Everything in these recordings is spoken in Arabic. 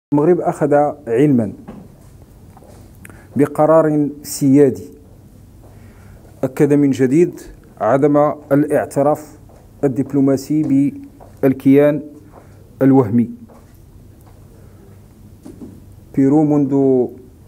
المغرب أخذ علما بقرار سيادي أكد من جديد عدم الاعتراف الدبلوماسي بالكيان الوهمي. بيرو منذ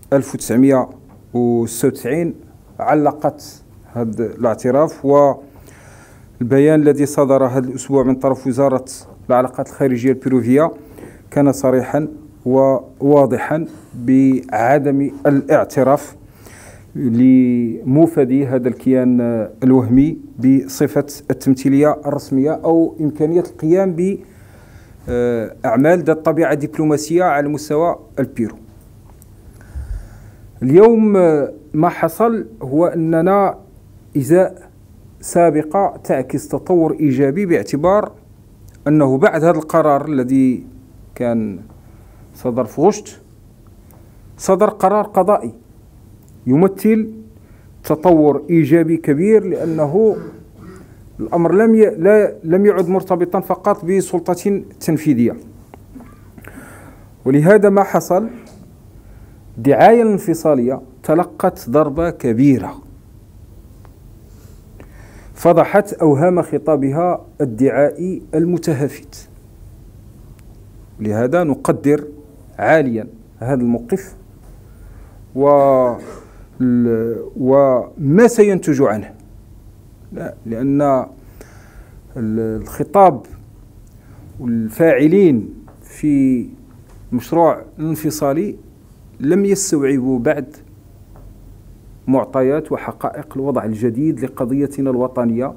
1996 علقت هذا الاعتراف، والبيان الذي صدر هذا الأسبوع من طرف وزارة العلاقات الخارجية البيروفية كان صريحا وواضحا بعدم الاعتراف لموفدي هذا الكيان الوهمي بصفة التمثيلية الرسمية أو إمكانية القيام بأعمال ذات طبيعة دبلوماسية على مستوى البيرو. اليوم ما حصل هو أننا إزاء سابقة تعكس تطور إيجابي، باعتبار أنه بعد هذا القرار الذي كان صدر في غشت صدر قرار قضائي يمثل تطور إيجابي كبير، لأنه الأمر لم يعد مرتبطا فقط بسلطة تنفيذية. ولهذا ما حصل، الدعاية الانفصالية تلقت ضربة كبيرة فضحت أوهام خطابها الدعائي المتهافت. لهذا نقدر عاليا هذا الموقف وما سينتج عنه، لأن الخطاب والفاعلين في المشروع الانفصالي لم يستوعبوا بعد معطيات وحقائق الوضع الجديد لقضيتنا الوطنية،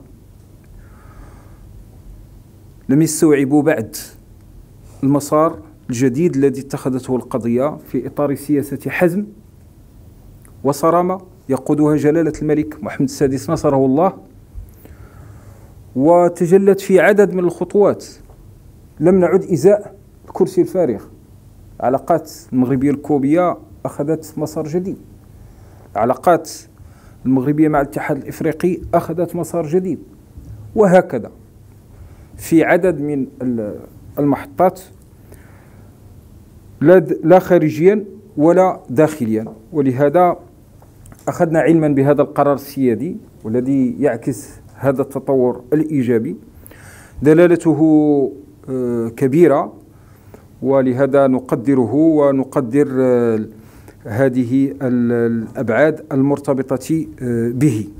لم يستوعبوا بعد المسار الجديد الذي اتخذته القضية في إطار سياسة حزم وصرامة يقودها جلالة الملك محمد السادس نصره الله، وتجلت في عدد من الخطوات. لم نعد إزاء الكرسي الفارغ. العلاقات المغربية الكوبية أخذت مسار جديد، العلاقات المغربية مع الاتحاد الإفريقي أخذت مسار جديد، وهكذا في عدد من المحطات، لا خارجيا ولا داخليا. ولهذا أخذنا علما بهذا القرار السيادي والذي يعكس هذا التطور الإيجابي، دلالته كبيرة، ولهذا نقدره ونقدر هذه الأبعاد المرتبطة به.